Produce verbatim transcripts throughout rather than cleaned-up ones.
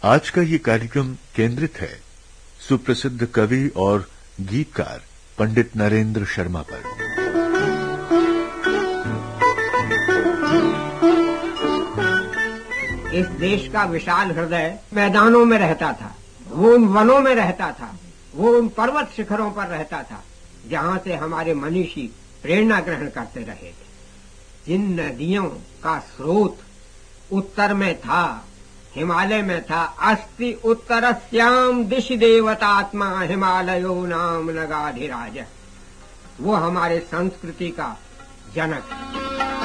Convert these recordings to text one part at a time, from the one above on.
आज का ये कार्यक्रम केंद्रित है सुप्रसिद्ध कवि और गीतकार पंडित नरेंद्र शर्मा पर। इस देश का विशाल हृदय मैदानों में रहता था, वो उन वनों में रहता था, वो उन पर्वत शिखरों पर रहता था जहाँ से हमारे मनीषी प्रेरणा ग्रहण करते रहे थे। जिन नदियों का स्रोत उत्तर में था, हिमालय में था, अस्ति उत्तरस्याम दिशि देवतात्मा हिमालयो नाम नगाधिराज, वो हमारे संस्कृति का जनक है।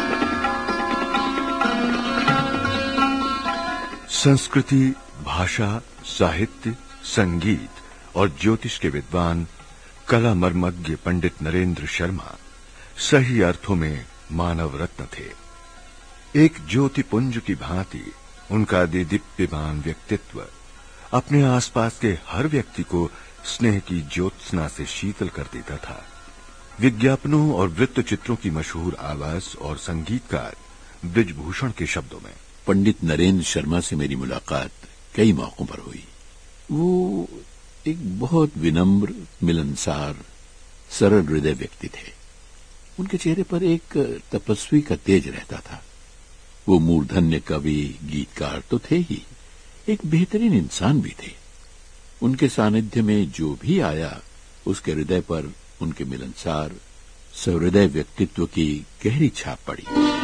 संस्कृति, भाषा, साहित्य, संगीत और ज्योतिष के विद्वान कला मर्मज्ञ पंडित नरेंद्र शर्मा सही अर्थों में मानव रत्न थे। एक ज्योतिपुंज की भांति उनका दीप्तिमान व्यक्तित्व अपने आसपास के हर व्यक्ति को स्नेह की ज्योत्सना से शीतल कर देता था। विज्ञापनों और वृत्त चित्रों की मशहूर आवाज और संगीतकार ब्रज भूषण के शब्दों में पंडित नरेंद्र शर्मा से मेरी मुलाकात कई मौकों पर हुई। वो एक बहुत विनम्र, मिलनसार, सरल हृदय व्यक्ति थे। उनके चेहरे पर एक तपस्वी का तेज रहता था। वो मूर्धन्य कवि, गीतकार तो थे ही, एक बेहतरीन इंसान भी थे। उनके सानिध्य में जो भी आया, उसके हृदय पर उनके मिलनसार, सहृदय व्यक्तित्व की गहरी छाप पड़ी।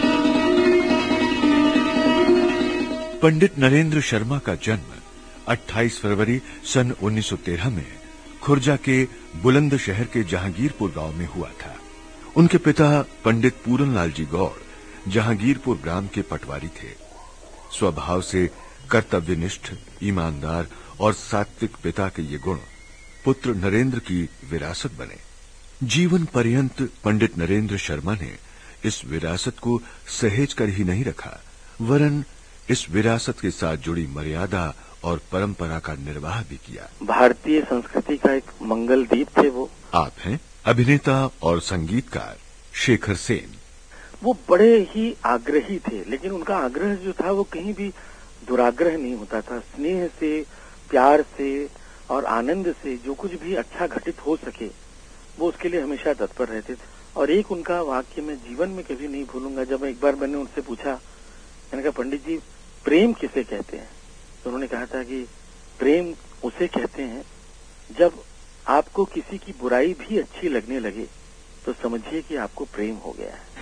पंडित नरेंद्र शर्मा का जन्म अट्ठाईस फरवरी सन उन्नीस सौ तेरह में खुर्जा के बुलंदशहर के जहांगीरपुर गांव में हुआ था। उनके पिता पंडित पूरनलाल जी गौड़ जहांगीरपुर ग्राम के पटवारी थे। स्वभाव से कर्तव्यनिष्ठ, ईमानदार और सात्विक पिता के ये गुण पुत्र नरेंद्र की विरासत बने। जीवन पर्यंत पंडित नरेंद्र शर्मा ने इस विरासत को सहेज कर ही नहीं रखा, वरन इस विरासत के साथ जुड़ी मर्यादा और परंपरा का निर्वाह भी किया। भारतीय संस्कृति का एक मंगल दीप थे वो। आप हैं अभिनेता और संगीतकार शेखर सेन। वो बड़े ही आग्रही थे, लेकिन उनका आग्रह जो था वो कहीं भी दुराग्रह नहीं होता था। स्नेह से, प्यार से और आनंद से जो कुछ भी अच्छा घटित हो सके वो उसके लिए हमेशा तत्पर रहते थे। और एक उनका वाक्य मैं जीवन में कभी नहीं भूलूंगा। जब एक बार मैंने उनसे पूछा, मैंने कहा पंडित जी प्रेम किसे कहते हैं, तो उन्होंने कहा था कि प्रेम उसे कहते हैं जब आपको किसी की बुराई भी अच्छी लगने लगे तो समझिए कि आपको प्रेम हो गया है।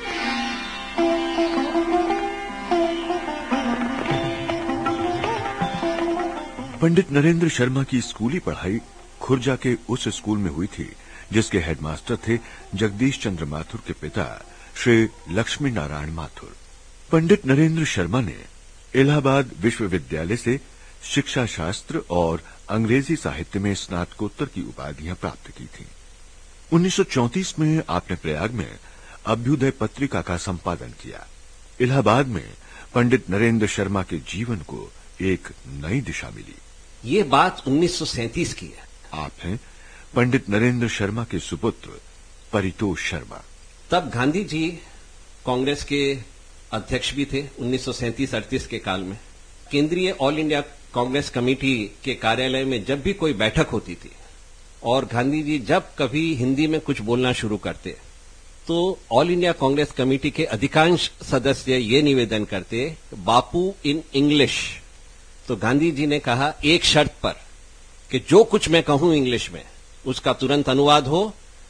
पंडित नरेंद्र शर्मा की स्कूली पढ़ाई खुर्जा के उस स्कूल में हुई थी जिसके हेडमास्टर थे जगदीश चंद्र माथुर के पिता श्री लक्ष्मी नारायण माथुर। पंडित नरेंद्र शर्मा ने इलाहाबाद विश्वविद्यालय से शिक्षा शास्त्र और अंग्रेजी साहित्य में स्नातकोत्तर की उपाधियां प्राप्त की थीं। उन्नीस सौ चौंतीस में आपने प्रयाग में अभ्युदय पत्रिका का संपादन किया। इलाहाबाद में पंडित नरेंद्र शर्मा के जीवन को एक नई दिशा मिली। ये बात उन्नीस सौ सैंतीस की है। आप हैं पंडित नरेंद्र शर्मा के सुपुत्र परितोष शर्मा। तब गांधी जी कांग्रेस के अध्यक्ष भी थे। उन्नीस सौ सैंतीस अड़तीस के काल में केंद्रीय ऑल इंडिया कांग्रेस कमेटी के कार्यालय में जब भी कोई बैठक होती थी और गांधी जी जब कभी हिंदी में कुछ बोलना शुरू करते तो ऑल इंडिया कांग्रेस कमेटी के अधिकांश सदस्य ये निवेदन करते, बापू इन इंग्लिश। तो गांधी जी ने कहा एक शर्त पर कि जो कुछ मैं कहूं इंग्लिश में उसका तुरंत अनुवाद हो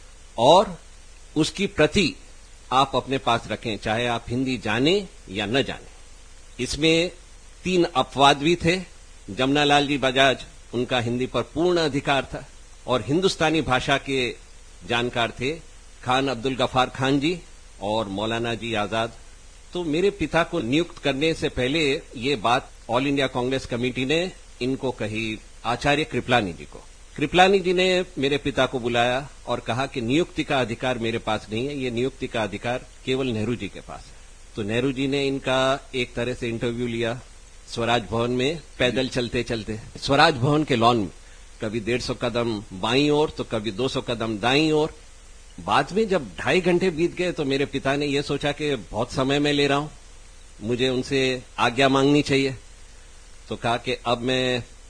और उसकी प्रति आप अपने पास रखें, चाहे आप हिंदी जाने या न जाने। इसमें तीन अपवाद भी थे। जमनालाल जी बजाज, उनका हिंदी पर पूर्ण अधिकार था और हिंदुस्तानी भाषा के जानकार थे खान अब्दुल गफार खान जी और मौलाना जी आजाद। तो मेरे पिता को नियुक्त करने से पहले ये बात ऑल इंडिया कांग्रेस कमेटी ने इनको कही, आचार्य कृपलानी जी को। कृपलानी जी ने मेरे पिता को बुलाया और कहा कि नियुक्ति का अधिकार मेरे पास नहीं है, ये नियुक्ति का अधिकार केवल नेहरू जी के पास है। तो नेहरू जी ने इनका एक तरह से इंटरव्यू लिया स्वराज भवन में, पैदल चलते चलते स्वराज भवन के लॉन में, कभी डेढ़ सौ कदम बाईं ओर तो कभी दो सौ कदम दाईं ओर। बाद में जब ढाई घंटे बीत गए तो मेरे पिता ने यह सोचा कि बहुत समय मैं ले रहा हूं, मुझे उनसे आज्ञा मांगनी चाहिए। तो कहा कि अब मैं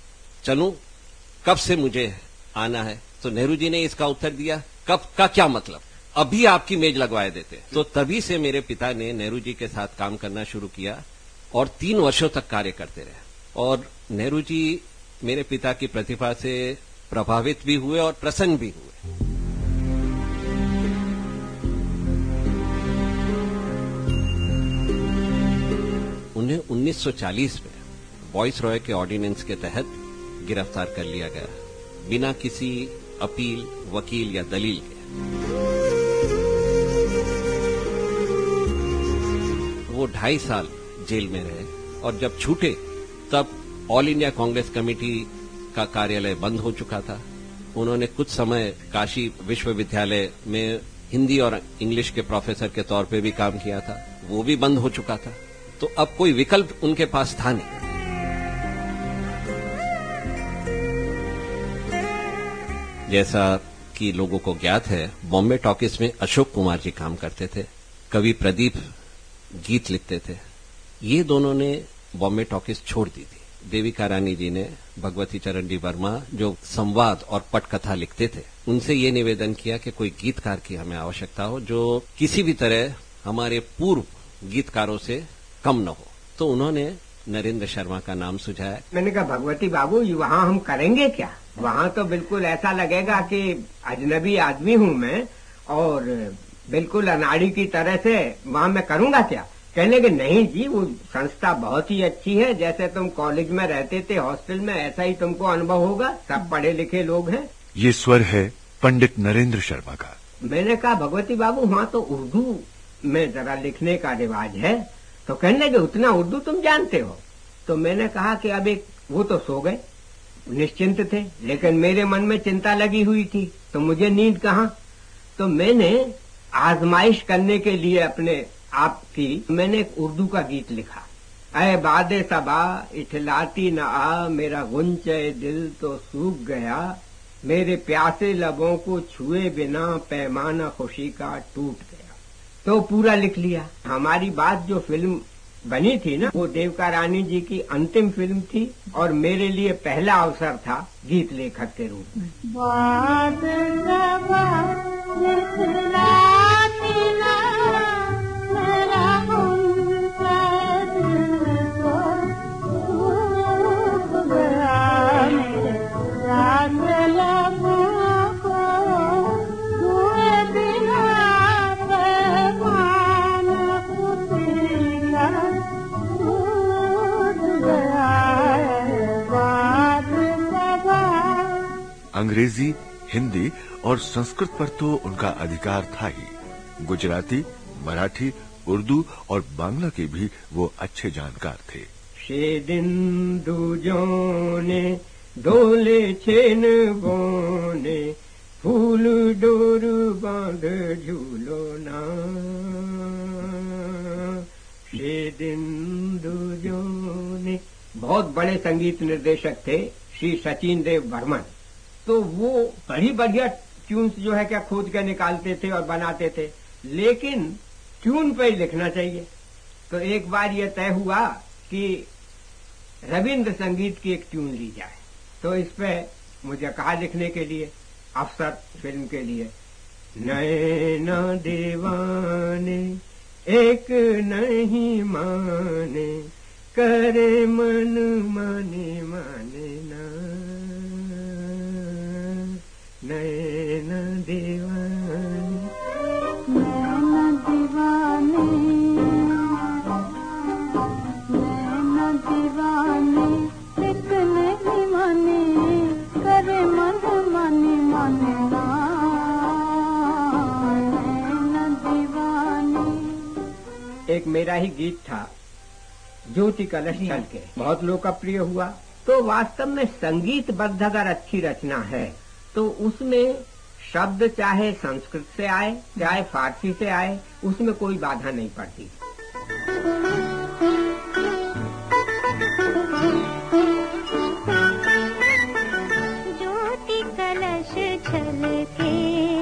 चलूं, कब से मुझे आना है? तो नेहरू जी ने इसका उत्तर दिया, कब का क्या मतलब, अभी आपकी मेज लगवाए देते। तो तभी से मेरे पिता ने नेहरू जी के साथ काम करना शुरू किया और तीन वर्षों तक कार्य करते रहे। और नेहरू जी मेरे पिता की प्रतिभा से प्रभावित भी हुए और प्रसन्न भी हुए। उन्हें उन्नीस सौ चालीस में वॉइस रॉय के ऑर्डिनेंस के तहत गिरफ्तार कर लिया गया, बिना किसी अपील, वकील या दलील के। वो ढाई साल जेल में रहे और जब छूटे तब ऑल इंडिया कांग्रेस कमेटी का कार्यालय बंद हो चुका था। उन्होंने कुछ समय काशी विश्वविद्यालय में हिंदी और इंग्लिश के प्रोफेसर के तौर पे भी काम किया था, वो भी बंद हो चुका था। तो अब कोई विकल्प उनके पास था नहीं। जैसा कि लोगों को ज्ञात है, बॉम्बे टॉकीज में अशोक कुमार जी काम करते थे, कवि प्रदीप गीत लिखते थे। ये दोनों ने बॉम्बे टॉकीज छोड़ दी थी। देविका रानी जी ने, भगवती चरण जी वर्मा जो संवाद और पटकथा लिखते थे, उनसे ये निवेदन किया कि कोई गीतकार की हमें आवश्यकता हो जो किसी भी तरह हमारे पूर्व गीतकारों से कम न हो। तो उन्होंने नरेंद्र शर्मा का नाम सुझाया। मैंने कहा, भगवती बाबू, वहाँ हम करेंगे क्या? वहाँ तो बिल्कुल ऐसा लगेगा कि अजनबी आदमी हूँ मैं और बिल्कुल अनाड़ी की तरह से वहाँ मैं करूँगा क्या? कहने के नहीं जी, वो संस्था बहुत ही अच्छी है, जैसे तुम कॉलेज में रहते थे हॉस्टल में, ऐसा ही तुमको अनुभव होगा, सब पढ़े लिखे लोग हैं। ये स्वर है पंडित नरेंद्र शर्मा का। मैंने कहा, भगवती बाबू, वहाँ तो उर्दू में जरा लिखने का रिवाज है। तो कहने लगे, उतना उर्दू तुम जानते हो? तो मैंने कहा कि अब एक, वो तो सो गए, निश्चिंत थे, लेकिन मेरे मन में चिंता लगी हुई थी, तो मुझे नींद कहाँ। तो मैंने आजमाइश करने के लिए अपने आप की मैंने एक उर्दू का गीत लिखा। अय बादे सबा इठलाती न आ, मेरा गुंचे दिल तो सूख गया, मेरे प्यासे लबों को छुए बिना पैमाना खुशी का टूट गया। तो पूरा लिख लिया। हमारी बात जो फिल्म बनी थी ना, वो देविका रानी जी की अंतिम फिल्म थी और मेरे लिए पहला अवसर था गीत लेखक के रूप में। अंग्रेजी, हिंदी और संस्कृत पर तो उनका अधिकार था ही। गुजराती, मराठी, उर्दू और बांग्ला के भी वो अच्छे जानकार थे। शे दिन दूजोने डोले छेन बोने, फूल डोर बांध झूलो ना, शे दिन दूजोने। बहुत बड़े संगीत निर्देशक थे श्री सचिन देव बर्मन। तो वो बड़ी बढ़िया ट्यून्स जो है क्या खोज कर निकालते थे और बनाते थे, लेकिन ट्यून पे ही लिखना चाहिए। तो एक बार ये तय हुआ कि रविंद्र संगीत की एक ट्यून ली जाए। तो इस पे मुझे कहा लिखने के लिए, अफसर फिल्म के लिए। नैना दीवाने एक नहीं माने, करे मन माने माने ना, नैना दीवाने, नैना दीवाने, नैना दीवाने एक नहीं माने, करे मन माने माने ना, नैना दीवाने। एक मेरा ही गीत था, ज्योति कलश चल के, बहुत लोकप्रिय हुआ। तो वास्तव में संगीतबद्ध अगर अच्छी रचना है तो उसमें शब्द चाहे संस्कृत से आए चाहे फारसी से आए, उसमें कोई बाधा नहीं पड़ती। ज्योति कलश छलके,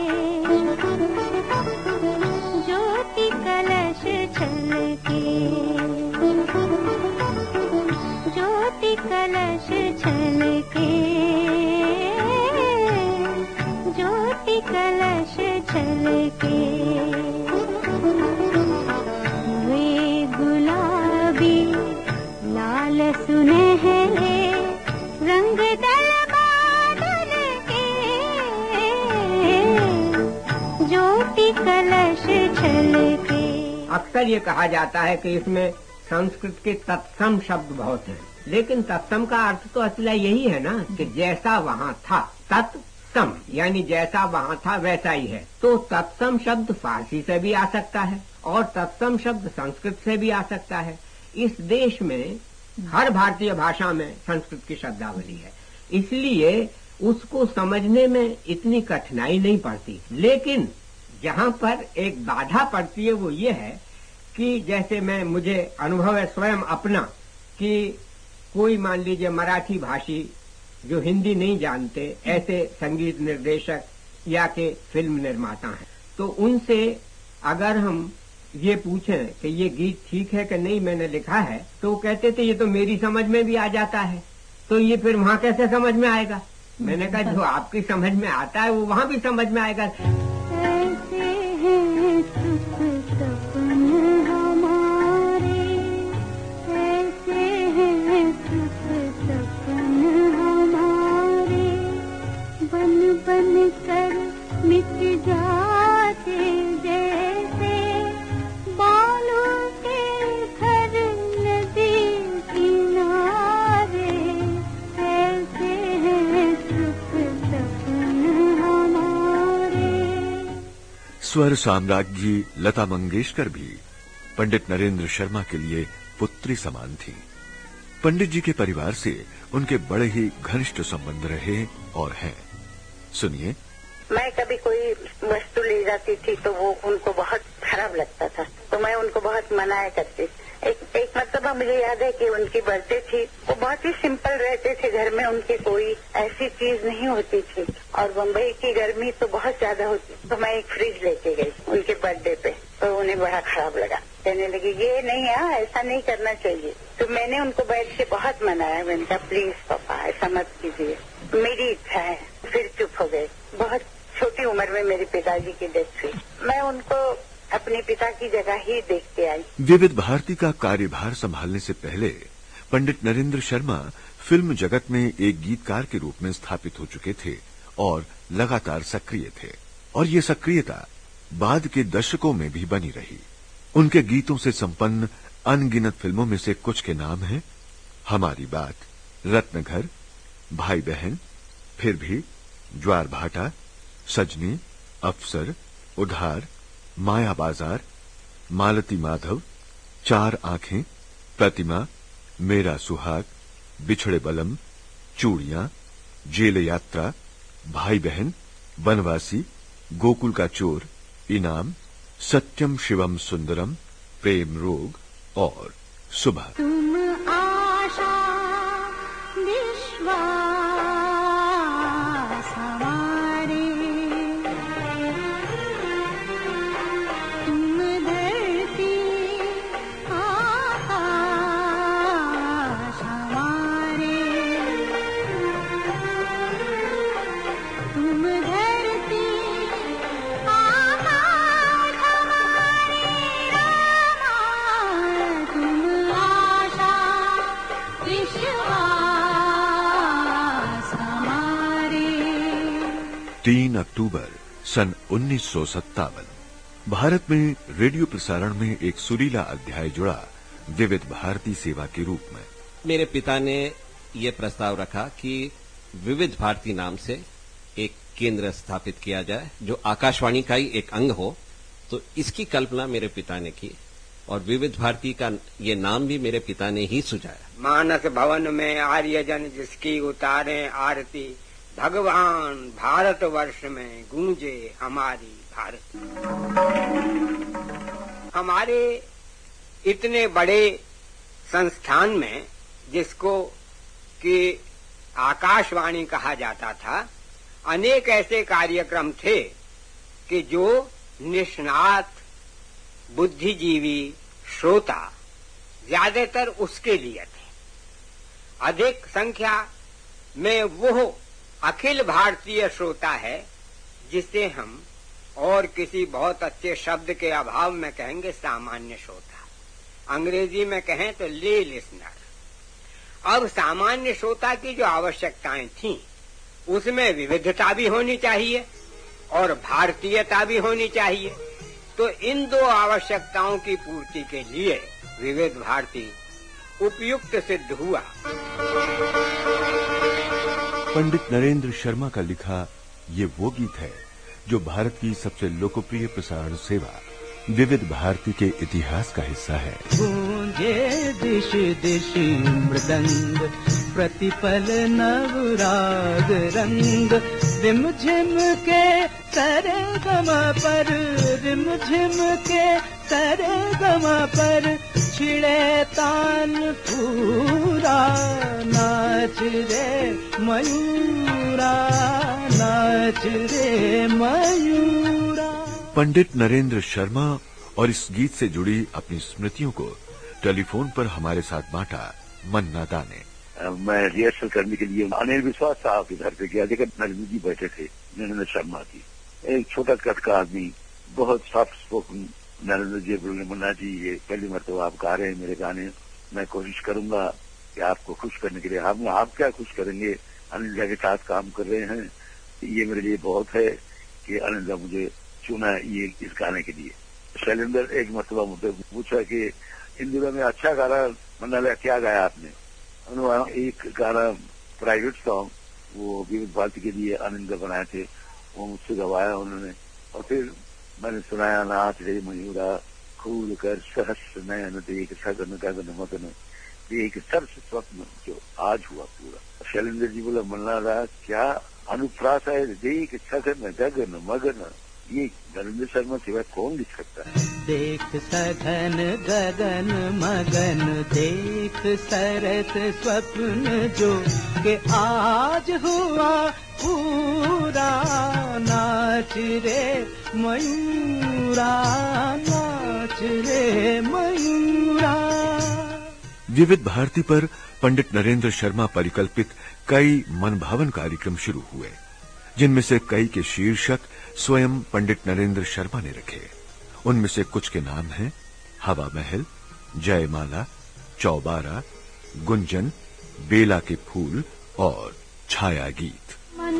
ज्योति कलश छलके, ज्योति कलश छलके, ज्योति कलश छलके। वे गुलाबी लाल सुनहरे रंग दल बादल के, ज्योति कलश छलके। अक्सर ये कहा जाता है कि इसमें संस्कृत के तत्सम शब्द बहुत हैं, लेकिन तत्सम का अर्थ तो असला यही है ना कि जैसा वहाँ था, तत्सम यानी जैसा वहाँ था वैसा ही है। तो तत्सम शब्द फारसी से भी आ सकता है और तत्सम शब्द संस्कृत से भी आ सकता है। इस देश में हर भारतीय भाषा में संस्कृत की शब्दावली है, इसलिए उसको समझने में इतनी कठिनाई नहीं पड़ती। लेकिन जहाँ पर एक बाधा पड़ती है वो ये है कि जैसे मैं मुझे अनुभव है स्वयं अपना कि कोई मान लीजिए मराठी भाषी जो हिंदी नहीं जानते, ऐसे संगीत निर्देशक या के फिल्म निर्माता हैं, तो उनसे अगर हम ये पूछें कि ये गीत ठीक है कि नहीं मैंने लिखा है, तो वो कहते थे ये तो मेरी समझ में भी आ जाता है, तो ये फिर वहाँ कैसे समझ में आएगा। मैंने कहा जो आपकी समझ में आता है वो वहाँ भी समझ में आएगा। ऐसे हैं सुख सपन हमारे, ऐसे हैं सुख सपन हमारे, बन बन कर मिट जाते जैसे बालों के घर नदी किनारे, ऐसे हैं सुख सपन हमारे। स्वर साम्राज्ञी लता मंगेशकर भी पंडित नरेंद्र शर्मा के लिए पुत्री समान थी। पंडित जी के परिवार से उनके बड़े ही घनिष्ठ संबंध रहे और हैं। सुनिए। मैं कभी कोई वस्तु ले जाती थी तो वो उनको बहुत खराब लगता था, तो मैं उनको बहुत मनाया करती। एक एक मतलब मुझे याद है कि उनकी बर्थडे थी, वो बहुत ही सिंपल रहते थे, घर में उनकी कोई ऐसी चीज नहीं होती थी और बम्बई की गर्मी तो बहुत ज्यादा होती, तो मैं एक फ्रिज लेके गई उनके बर्थडे पे, तो उन्हें बड़ा खराब लगा, कहने लगी ये नहीं है, ऐसा नहीं करना चाहिए। तो मैंने उनको बैठ के बहुत मनाया, मैंने कहा प्लीज पापा ऐसा मत कीजिए, मेरी इच्छा है। फिर चुप हो गए। बहुत छोटी उम्र में मेरे पिताजी की डेथ हुई, मैं उनको अपने पिता की जगह ही देख के आई। विविध भारती का कार्यभार संभालने से पहले पंडित नरेंद्र शर्मा फिल्म जगत में एक गीतकार के रूप में स्थापित हो चुके थे और लगातार सक्रिय थे, और ये सक्रियता बाद के दशकों में भी बनी रही। उनके गीतों से संपन्न अनगिनत फिल्मों में से कुछ के नाम हैं हमारी बात, रत्नघर, भाई बहन, फिर भी, ज्वार भाटा, सजनी, अफसर, उधार, माया बाजार, मालती माधव, चार आंखें, प्रतिमा, मेरा सुहाग, बिछड़े बलम, चूड़ियां, जेल यात्रा, भाई बहन, वनवासी, गोकुल का चोर, इनाम, सत्यम शिवम सुंदरम, प्रेम रोग और सुबह। तुम आशा विश्वास हमारे, तुम धरती आकाश हमारे, तुम धरती आकाश हमारे, तुम आशा विश्वास हमारे। तीन अक्टूबर सन उन्नीस सौ सत्तावन भारत में रेडियो प्रसारण में एक सुरीला अध्याय जुड़ा विविध भारती सेवा के रूप में। मेरे पिता ने ये प्रस्ताव रखा कि विविध भारती नाम से एक केंद्र स्थापित किया जाए जो आकाशवाणी का ही एक अंग हो। तो इसकी कल्पना मेरे पिता ने की और विविध भारती का ये नाम भी मेरे पिता ने ही सुझाया। मानस भवन में आर्यजन जिसकी उतारे आरती, भगवान भारत वर्ष में गूंजे हमारी भारत। हमारे इतने बड़े संस्थान में जिसको कि आकाशवाणी कहा जाता था, अनेक ऐसे कार्यक्रम थे कि जो निष्णात बुद्धिजीवी श्रोता ज्यादातर उसके लिए थे। अधिक संख्या में वो अखिल भारतीय श्रोता है जिसे हम और किसी बहुत अच्छे शब्द के अभाव में कहेंगे सामान्य श्रोता, अंग्रेजी में कहें तो ले लिसनर। अब सामान्य श्रोता की जो आवश्यकताएं थीं उसमें विविधता भी होनी चाहिए और भारतीयता भी होनी चाहिए। तो इन दो आवश्यकताओं की पूर्ति के लिए विविध भारती उपयुक्त सिद्ध हुआ। पंडित नरेंद्र शर्मा का लिखा ये वो गीत है जो भारत की सबसे लोकप्रिय प्रसारण सेवा विविध भारती के इतिहास का हिस्सा है। गूंजे दिश दिश मृदंग, प्रतिपल नवराग रंग, रिम झिम के सरे गम पर, रिम झिम के सरे गम पर, छिड़े तान पूरा, नाच रे मयूरा, नाच रे मयूरा। पंडित नरेंद्र शर्मा और इस गीत से जुड़ी अपनी स्मृतियों को टेलीफोन पर हमारे साथ बांटा मन्ना दा ने। मैं रिहर्सल करने के लिए अनिल विश्वास साहब के घर पे गया, देखा नरेंद्र जी बैठे थे, नरेंद्र शर्मा जी, एक छोटा कद का आदमी, बहुत सॉफ्ट स्पोकन। नरेंद्र जी बोले, मुन्ना जी ये पहली मरतबा आप गा रहे हैं मेरे गाने, मैं कोशिश करूंगा कि आपको खुश करने के लिए। हम आप क्या खुश करेंगे, अनिल जी के साथ काम कर रहे हैं, ये मेरे लिए बहुत है कि अनिल जी मुझे चुना ये इस गाने के लिए। शैलेंद्र एक मरतबा मुझसे पूछा कि इन दिनों में अच्छा गाना मन्ना क्या गाया आपने? उन्होंने एक गाना प्राइवेट सॉन्ग वो विविध भारती के लिए आनंद बनाए थे, वो मुझसे गवाया उन्होंने, और फिर मैंने सुनाया, नाच रे मयूरा खूल कर सहस्र नयन देख सगन गगन मगन, एक सरस स्वप्न जो आज हुआ पूरा। शैलेंद्र जी बोला, मन्ना दा क्या अनुप्रास है, देख सगन गगन मगन, ये नरेंद्र शर्मा सिवाय कौन लिख सकता है? देख सघन गगन मगन, देख सरस स्वप्न जो के आज हुआ पूरा, नाच रे मयूरा, नाच रे मयूरा। विविध भारती पर पंडित नरेंद्र शर्मा परिकल्पित कई मनभावन कार्यक्रम शुरू हुए, जिनमें से कई के शीर्षक स्वयं पंडित नरेंद्र शर्मा ने रखे। उनमें से कुछ के नाम हैं हवा महल, जयमाला, चौबारा, गुंजन, बेला के फूल और छाया गीत।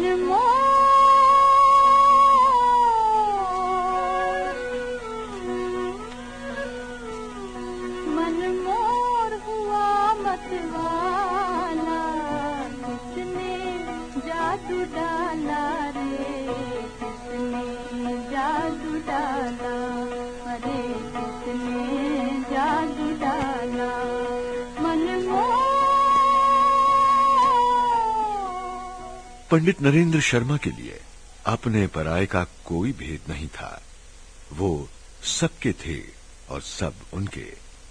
पंडित नरेंद्र शर्मा के लिए अपने पराये का कोई भेद नहीं था। वो सबके थे और सब उनके।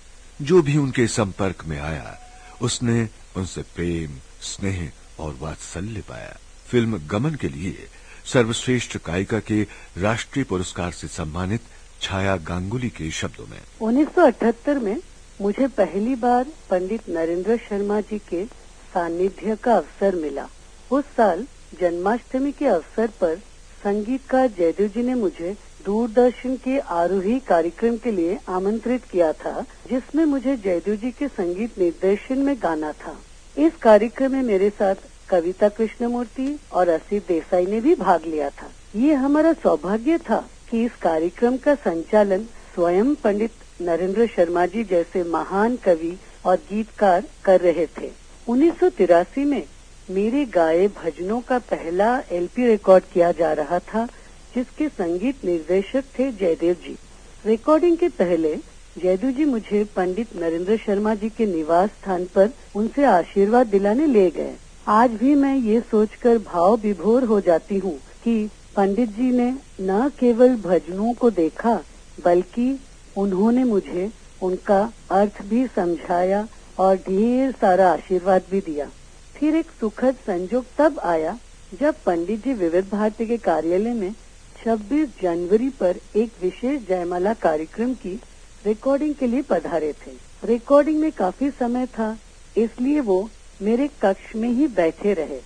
जो भी उनके संपर्क में आया उसने उनसे प्रेम, स्नेह और वात्सल्य पाया। फिल्म गमन के लिए सर्वश्रेष्ठ गायिका के राष्ट्रीय पुरस्कार से सम्मानित छाया गांगुली के शब्दों में, उन्नीस सौ अठहत्तर में मुझे पहली बार पंडित नरेंद्र शर्मा जी के सानिध्य का अवसर मिला। उस साल जन्माष्टमी के अवसर पर संगीतकार जयदेव जी ने मुझे दूरदर्शन के आरोही कार्यक्रम के लिए आमंत्रित किया था, जिसमें मुझे जयदेव जी के संगीत निर्देशन में गाना था। इस कार्यक्रम में मेरे साथ कविता कृष्णमूर्ति और असित देसाई ने भी भाग लिया था। ये हमारा सौभाग्य था कि इस कार्यक्रम का संचालन स्वयं पंडित नरेंद्र शर्मा जी जैसे महान कवि और गीतकार कर रहे थे। उन्नीस सौ तिरासी में मेरे गाए भजनों का पहला एलपी रिकॉर्ड किया जा रहा था, जिसके संगीत निर्देशक थे जयदेव जी। रिकॉर्डिंग के पहले जयदेव जी मुझे पंडित नरेंद्र शर्मा जी के निवास स्थान पर उनसे आशीर्वाद दिलाने ले गए। आज भी मैं ये सोचकर भाव विभोर हो जाती हूँ कि पंडित जी ने न केवल भजनों को देखा, बल्कि उन्होंने मुझे उनका अर्थ भी समझाया और ढेर सारा आशीर्वाद भी दिया। फिर एक सुखद संजोग तब आया जब पंडित जी विविध भारती के कार्यालय में छब्बीस जनवरी पर एक विशेष जयमाला कार्यक्रम की रिकॉर्डिंग के लिए पधारे थे। रिकॉर्डिंग में काफी समय था, इसलिए वो मेरे कक्ष में ही बैठे रहे।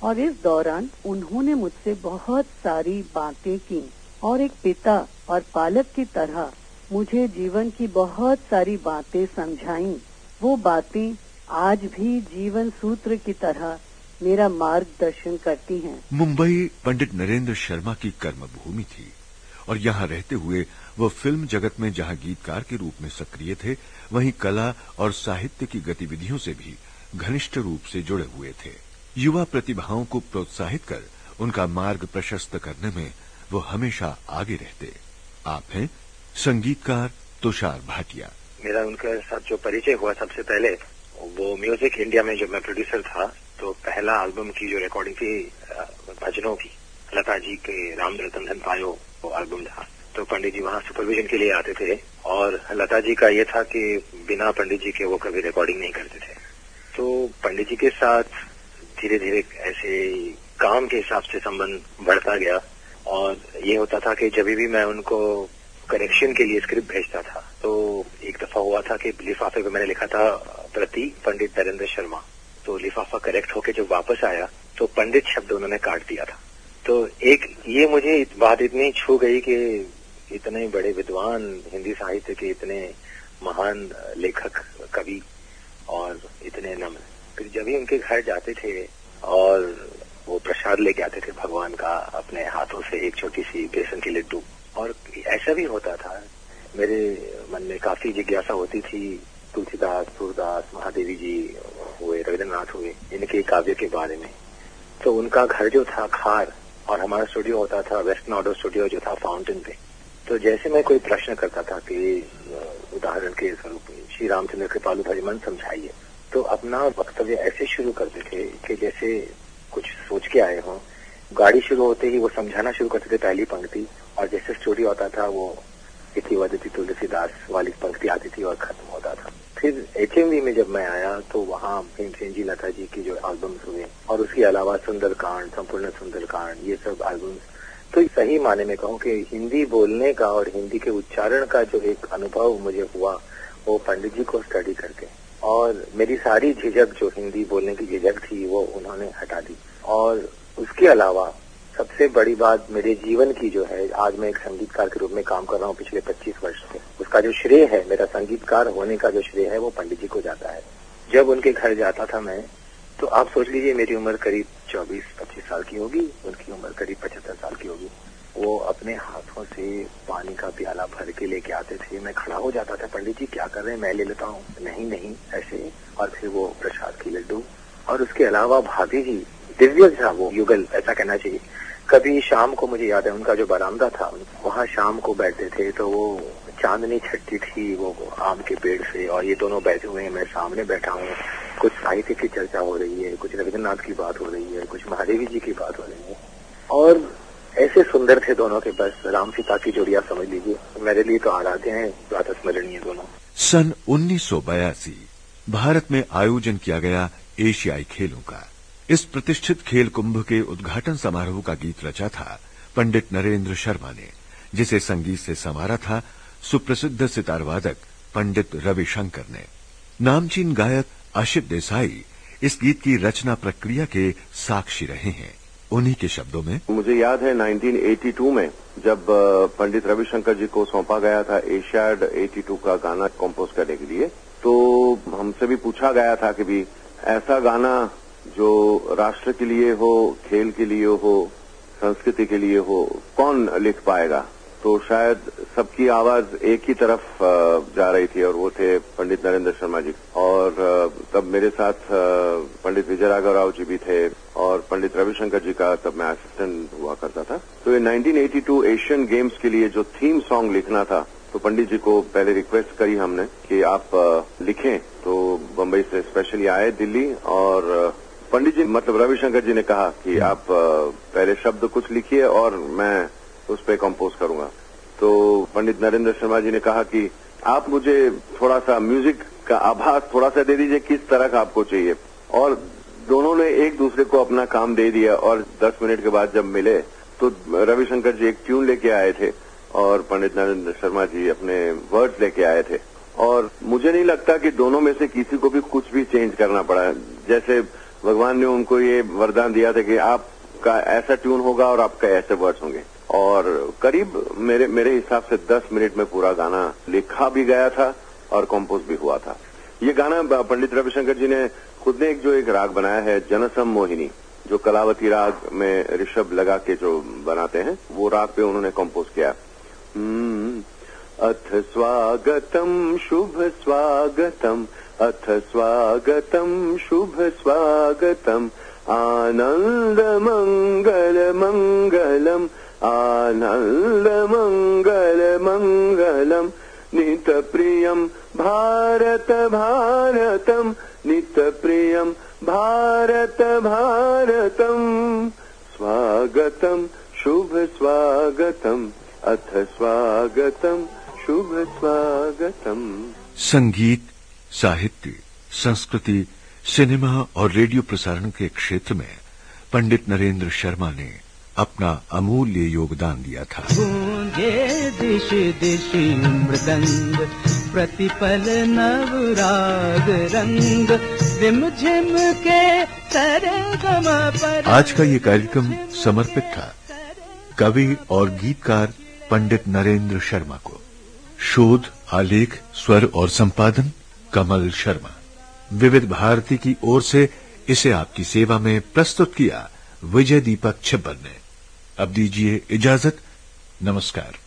और इस दौरान उन्होंने मुझसे बहुत सारी बातें की और एक पिता और पालक की तरह मुझे जीवन की बहुत सारी बातें समझाईं। वो बातें आज भी जीवन सूत्र की तरह मेरा मार्गदर्शन करती हैं। मुंबई पंडित नरेंद्र शर्मा की कर्मभूमि थी और यहाँ रहते हुए वो फिल्म जगत में जहाँ गीतकार के रूप में सक्रिय थे, वहीं कला और साहित्य की गतिविधियों से भी घनिष्ठ रूप से जुड़े हुए थे। युवा प्रतिभाओं को प्रोत्साहित कर उनका मार्ग प्रशस्त करने में वो हमेशा आगे रहते। आप हैं संगीतकार तुषार भाटिया। मेरा उनके साथ जो परिचय हुआ सबसे पहले वो म्यूजिक इंडिया में जब मैं प्रोड्यूसर था, तो पहला एल्बम की जो रिकॉर्डिंग थी भजनों की, लता जी के राम रतन धन पायो वो एल्बम था। तो पंडित जी वहाँ सुपरविजन के लिए आते थे और लता जी का ये था कि बिना पंडित जी के वो कभी रिकॉर्डिंग नहीं करते थे। तो पंडित जी के साथ धीरे धीरे ऐसे काम के हिसाब से संबंध बढ़ता गया और ये होता था कि जब भी मैं उनको करेक्शन के लिए स्क्रिप्ट भेजता था, तो एक दफा हुआ था कि लिफाफे पे मैंने लिखा था प्रति पंडित नरेंद्र शर्मा, तो लिफाफा करेक्ट होके जब वापस आया तो पंडित शब्द उन्होंने काट दिया था। तो एक ये मुझे बात इतनी छू गई कि इतने बड़े विद्वान, हिंदी साहित्य के इतने महान लेखक, कवि और इतने नम्र, फिर जब ही उनके घर जाते थे और वो प्रसाद लेके आते थे भगवान का अपने हाथों से, एक छोटी सी बेसन की लड्डू, और ऐसा भी होता था मेरे मन में काफी जिज्ञासा होती थी। तुलसीदास, सूरदास, महादेवी जी हुए, रविंद्रनाथ हुए, इनके काव्य के बारे में। तो उनका घर जो था खार और हमारा स्टूडियो होता था वेस्टर्न ऑर्डर स्टूडियो जो था फाउंटेन पे। तो जैसे मैं कोई प्रश्न करता था कि उदाहरण के स्वरूप श्री रामचंद्र कृपालु भजमन समझाइए, तो अपना वक्तव्य ऐसे शुरू करते थे कि जैसे कुछ सोच के आए हों। गाड़ी शुरू होते ही वो समझाना शुरू करते थे पहली पंक्ति, और जैसे स्टोरी होता था वो इति वदति तुलसीदास वाली पंक्ति आती थी और खत्म होता था। फिर एचएमवी में जब मैं आया तो वहाँ भीमसेन जी, लता जी की जो एल्बम्स हुए और उसके अलावा सुंदरकांड, संपूर्ण सुंदरकांड, ये सब एल्बम्स, तो सही माने में कहूँ कि हिंदी बोलने का और हिंदी के उच्चारण का जो एक अनुभव मुझे हुआ वो पंडित जी को स्टडी करके, और मेरी सारी झिझक जो हिंदी बोलने की झिझक थी वो उन्होंने हटा दी। और उसके अलावा सबसे बड़ी बात मेरे जीवन की जो है, आज मैं एक संगीतकार के रूप में काम कर रहा हूँ पिछले पच्चीस वर्ष से, उसका जो श्रेय है, मेरा संगीतकार होने का जो श्रेय है वो पंडित जी को जाता है। जब उनके घर जाता था मैं, तो आप सोच लीजिए मेरी उम्र करीब चौबीस पच्चीस साल की होगी, उनकी उम्र करीब पचहत्तर साल की होगी। वो अपने हाथों से पानी का प्याला भर के लेके आते थे, मैं खड़ा हो जाता था, पंडित जी क्या कर रहे हैं, मैं ले लेता हूँ, नहीं नहीं ऐसे, और फिर वो प्रसाद की लड्डू। और उसके अलावा भाभी जी, दिव्य था वो युगल, ऐसा कहना चाहिए। कभी शाम को मुझे याद है उनका जो बरामदा था, वहाँ शाम को बैठते थे तो वो चांदनी छटती थी वो आम के पेड़ से, और ये दोनों बैठे हुए हैं, मैं सामने बैठा हूँ, कुछ साहित्य की चर्चा हो रही है, कुछ रविंद्रनाथ की बात हो रही है, कुछ महादेवी जी की बात हो रही है, और ऐसे सुंदर थे दोनों के, बस राम सीता की जोड़ियां समझ लीजिए। मेरे लिए तो आराध्य हैं, प्रातस्मरणीय दोनों। सन उन्नीस सौ बयासी भारत में आयोजन किया गया एशियाई खेलों का। इस प्रतिष्ठित खेल कुंभ के उद्घाटन समारोह का गीत रचा था पंडित नरेंद्र शर्मा ने, जिसे संगीत से संवारा था सुप्रसिद्ध सितार वादक पंडित रविशंकर ने। नामचीन गायक अशित देसाई इस गीत की रचना प्रक्रिया के साक्षी रहे हैं। उन्हीं के शब्दों में, मुझे याद है उन्नीस सौ बयासी में जब पंडित रविशंकर जी को सौंपा गया था एशियाड बयासी का गाना कंपोज करने के लिए, तो हमसे भी पूछा गया था कि भी ऐसा गाना जो राष्ट्र के लिए हो, खेल के लिए हो, संस्कृति के लिए हो, कौन लिख पाएगा। तो शायद सबकी आवाज एक ही तरफ जा रही थी और वो थे पंडित नरेंद्र शर्मा जी। और तब मेरे साथ पंडित विजय राघव राव जी भी थे और पंडित रविशंकर जी का तब मैं असिस्टेंट हुआ करता था। तो ये उन्नीस सौ बयासी एशियन गेम्स के लिए जो थीम सॉन्ग लिखना था, तो पंडित जी को पहले रिक्वेस्ट करी हमने कि आप लिखें। तो बम्बई से स्पेशली आए दिल्ली, और पंडित जी मतलब रविशंकर जी ने कहा कि आप पहले शब्द कुछ लिखिए और मैं उस पर कंपोज करूंगा। तो पंडित नरेंद्र शर्मा जी ने कहा कि आप मुझे थोड़ा सा म्यूजिक का आभास थोड़ा सा दे दीजिए, किस तरह का आपको चाहिए। और दोनों ने एक दूसरे को अपना काम दे दिया, और दस मिनट के बाद जब मिले तो रविशंकर जी एक ट्यून लेके आए थे और पंडित नरेंद्र शर्मा जी अपने वर्ड्स लेके आए थे। और मुझे नहीं लगता कि दोनों में से किसी को भी कुछ भी चेंज करना पड़ा। जैसे भगवान ने उनको ये वरदान दिया था कि आपका ऐसा ट्यून होगा और आपका ऐसे वर्ड्स होंगे। और करीब मेरे मेरे हिसाब से दस मिनट में पूरा गाना लिखा भी गया था और कंपोज भी हुआ था। ये गाना पंडित रविशंकर जी ने खुद ने एक जो एक राग बनाया है जनसम मोहिनी, जो कलावती राग में ऋषभ लगा के जो बनाते हैं, वो राग पे उन्होंने कंपोज किया। अथ स्वागतम शुभ स्वागतम, अथ स्वागतम शुभ स्वागतम, आनंद मंगल मंगलम, आनंद मंगल मंगलम, नित प्रियम भारत भारतम, नित प्रियम भारत भारतम, स्वागतम शुभ स्वागतम, अथ स्वागतम शुभ स्वागतम। संगीत, साहित्य, संस्कृति, सिनेमा और रेडियो प्रसारण के क्षेत्र में पंडित नरेंद्र शर्मा ने अपना अमूल्य योगदान दिया था। गूंजे दिश दिश मृदंग, प्रतिपल नवराग रंग, रिमझिम के सरगम पर। आज का ये कार्यक्रम समर्पित था कवि और गीतकार पंडित नरेंद्र शर्मा को। शोध, आलेख, स्वर और संपादन कमल शर्मा। विविध भारती की ओर से इसे आपकी सेवा में प्रस्तुत किया विजय दीपक छब्बर ने। अब दीजिए इजाजत। नमस्कार।